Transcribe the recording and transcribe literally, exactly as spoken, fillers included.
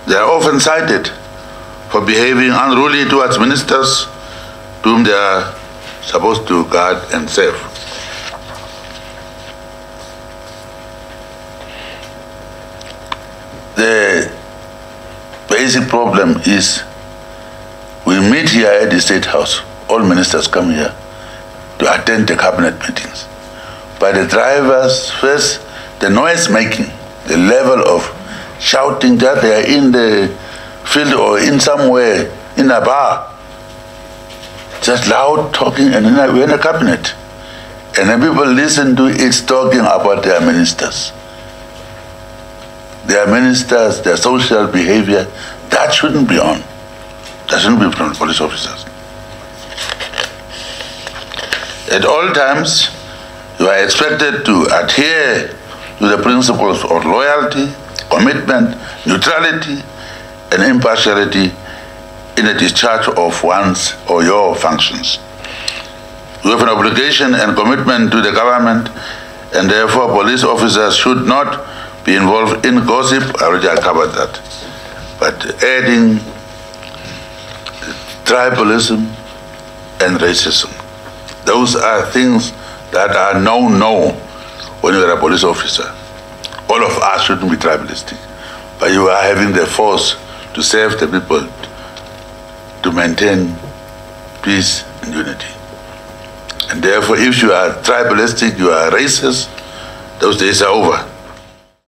They are often cited for behaving unruly towards ministers whom they are supposed to guard and save. The basic problem is we meet here at the State House. All ministers come here to attend the cabinet meetings. But the drivers, first, the noise making, the level of shouting that they are in the field or in somewhere, in a bar, just loud talking, and we're in a cabinet. And then people listen to it talking about their ministers. Their ministers, their social behavior, that shouldn't be on. That shouldn't be from police officers. At all times, you are expected to adhere to the principles of loyalty, commitment, neutrality, and impartiality in the discharge of one's or your functions. You have an obligation and commitment to the government, and therefore police officers should not be involved in gossip. I already covered that. But adding tribalism and racism, those are things that are no-no when you are a police officer. All of us shouldn't be tribalistic, but you are having the force to serve the people, to maintain peace and unity. And therefore, if you are tribalistic, you are racist, those days are over.